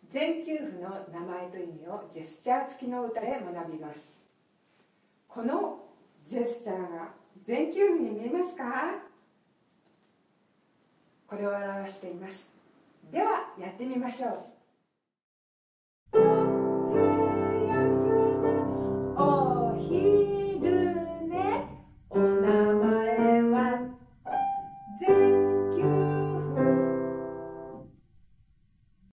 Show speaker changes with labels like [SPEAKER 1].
[SPEAKER 1] 全休符の名前と意味をジェスチャー付きの歌で学びます。このジェスチャーが全休符に見えますか？これを表しています。ではやってみましょう。